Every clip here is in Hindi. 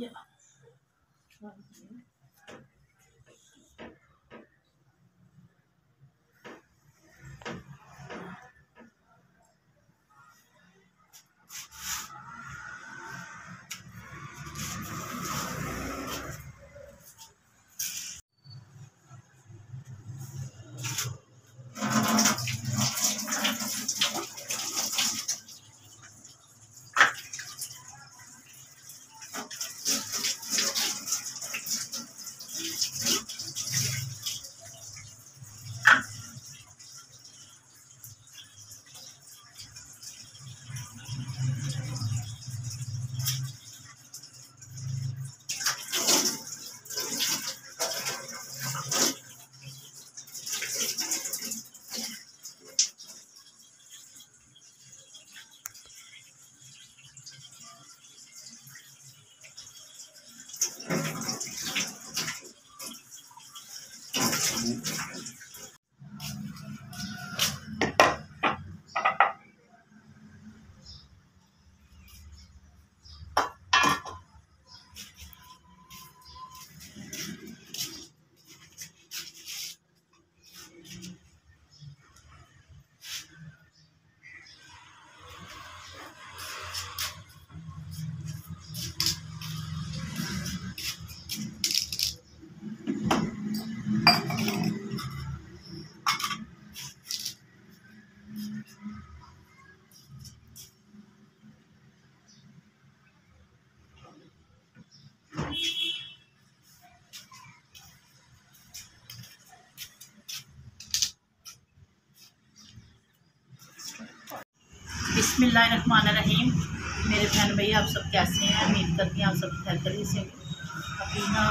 बिस्मिल्लाहिर्रहमानिर्रहीम। मेरे बहन भैया आप सब कैसे हैं? उम्मीद करती हैं आप सब खैरियत से। अभी ना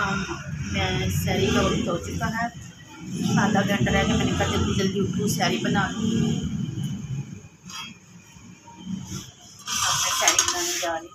मैं सैरी का वक्त हो चुका है, आधा घंटा रह गया। मैंने कहा जल्दी जल्दी उठूँ, सैरी बना लूँ। अब मैं सैरी बनाने जा रही हूँ।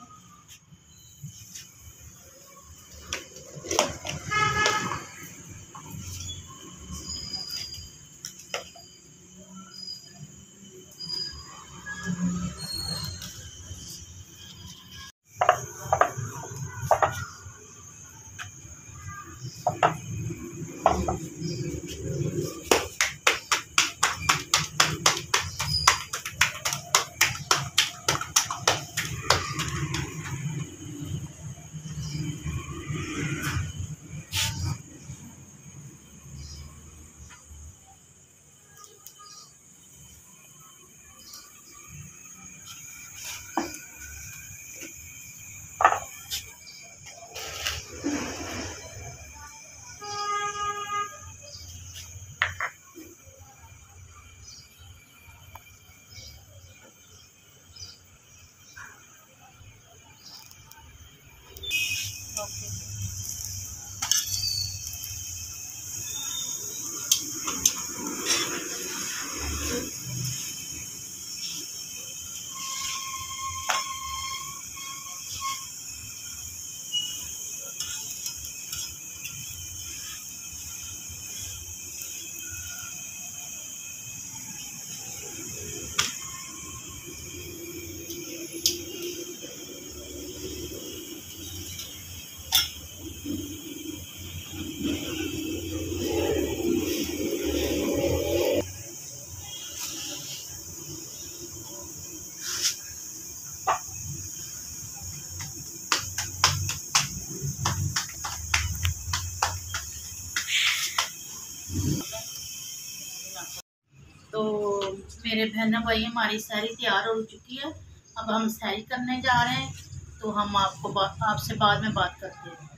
तो मेरे बहन भाई हमारी सैरी तैयार हो चुकी है। अब हम सैरी करने जा रहे हैं, तो हम आपसे बाद में बात करते हैं।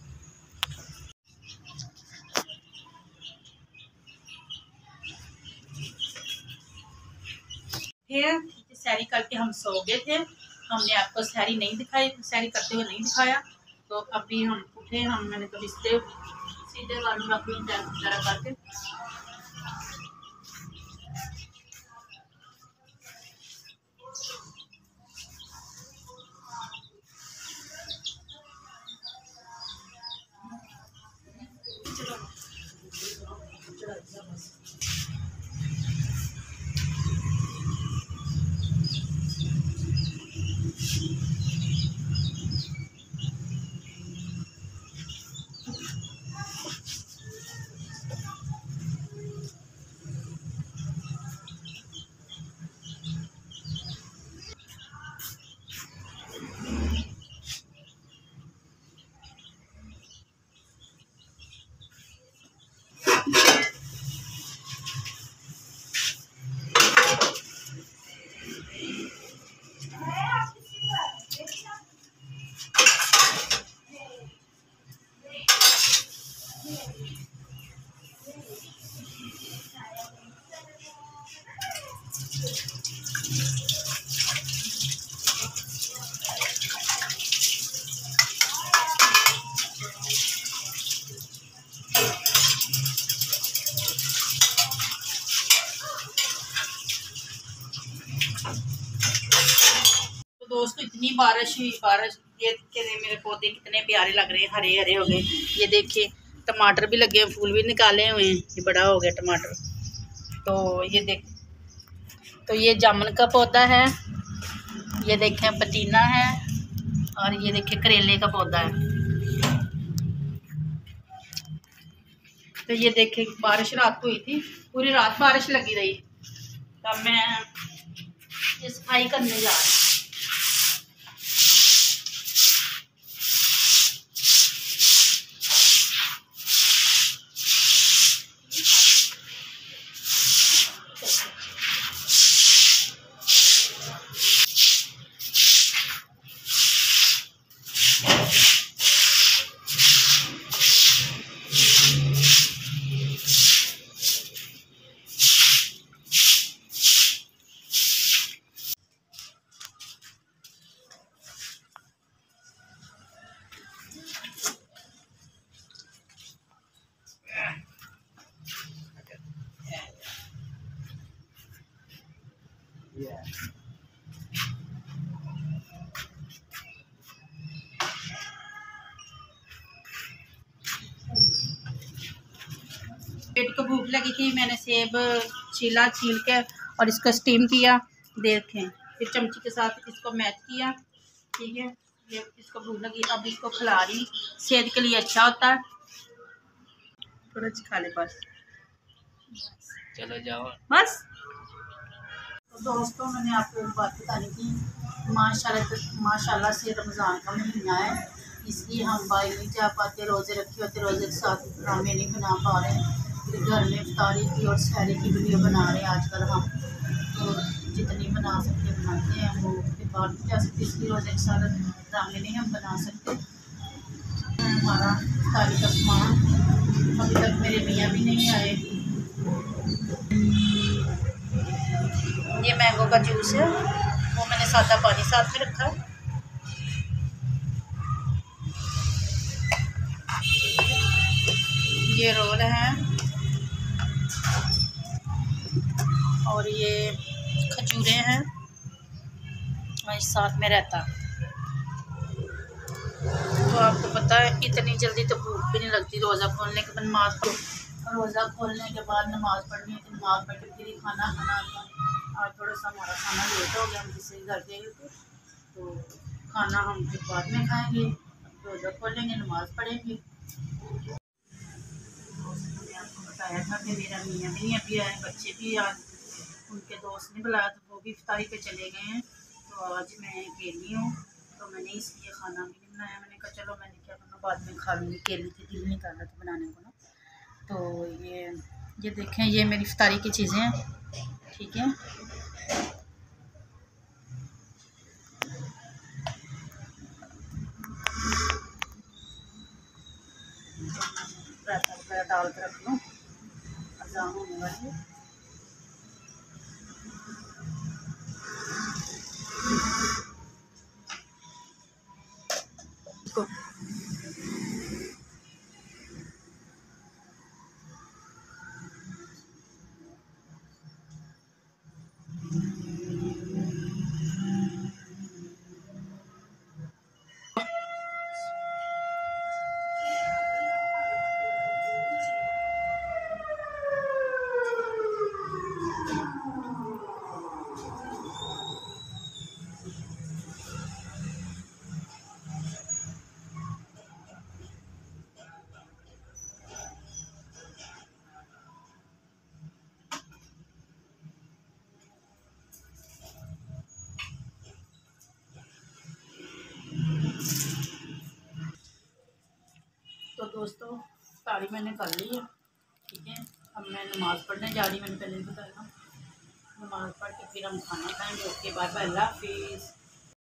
सैरी करके हम सो गए थे, हमने आपको सैरी नहीं दिखाई, सैरी करते हुए नहीं दिखाया। तो अभी हम उठे, मैंने तो सीधे वालों रख करके बारिश हुई, बारिश ये मेरे पौधे कितने प्यारे लग रहे हैं, हरे हरे हो गए। ये देखिए टमाटर भी लगे हैं, फूल भी निकाले हुए हैं, ये बड़ा हो गया टमाटर। तो ये देख, तो ये जामुन का पौधा है, ये देखें पतीना है, और ये देखिए करेले का पौधा है। तो ये देखें बारिश रात को हुई थी, पूरी रात बारिश लगी रही। तब मैं ये सफाई करने जा रही हूँ। पेट को भूख लगी थी, मैंने सेब छील के और इसको स्टीम किया। देखें फिर चमची के साथ इसको मैच किया, ठीक है। ये इसको भूख लगी, अब इसको खिला रही, सेहत के लिए अच्छा होता है। थोड़ा खा ले बस, चलो जाओ बस। तो दोस्तों मैंने आपको एक बात बतानी थी, माशाल्लाह से रमज़ान का महीना है, इसलिए हम बाहर नहीं जा पाते, रोज़े रखे होते, रोज़े के साथ ड्रामे नहीं बना पा रहे। फिर घर में इफ्तारी की और सहरी की वीडियो बना रहे हैं आजकल हम, तो जितनी बना सकते बनाते हैं, वो फिर बाहर नहीं जा सकते, इसलिए रोज़े के साथ ड्रामे नहीं हम बना सकते। हमारा इफ्तारी का सामान अभी तक मेरे मियाँ भी नहीं आए। ये मैंगो का जूस है, वो मैंने सादा पानी साथ में रखा है। ये रोल है, और ये खजूरें हैं, और इस साथ में रहता। तो आपको पता है इतनी जल्दी तो भूख भी नहीं लगती, रोज़ा खोलने के बाद नमाज पढ़ो, रोज़ा खोलने के बाद नमाज पढ़नी है, तो नमाज पढ़ के फिर ही खाना खाना था। आज थोड़ा सा हमारा खाना लेट हो गया, हम जिससे घर गए थे, तो खाना हम फिर बाद में खाएंगे, रोज़ा खोलेंगे, नमाज पढ़ेंगे। मैंने आपको बताया था कि मेरा मियाँ भी अभी आए, बच्चे भी आज उनके दोस्त ने बुलाया, तो वो भी इफ्तारी पे चले गए हैं। तो आज मैं अकेली हूँ, तो मैंने इसलिए खाना भी नहीं बनाया। मैंने कहा चलो मैंने क्या करना, बाद में खा लूँगी, अकेली थी, दिल नहीं कर रहा था बनाने को ना। तो ये देखें, ये मेरी इफ्तारी की चीज़ें हैं, ठीक है। डाल कर रख लूँ, अज़ान होने वाली है। तो दोस्तों इफ्तारी मैंने कर ली है, ठीक है। अब मैं नमाज़ पढ़ने जा रही, मैंने पहले बताया, नमाज़ पढ़ के फिर हम खाना खाएंगे, उसके बाद अल्लाह हाफिज़।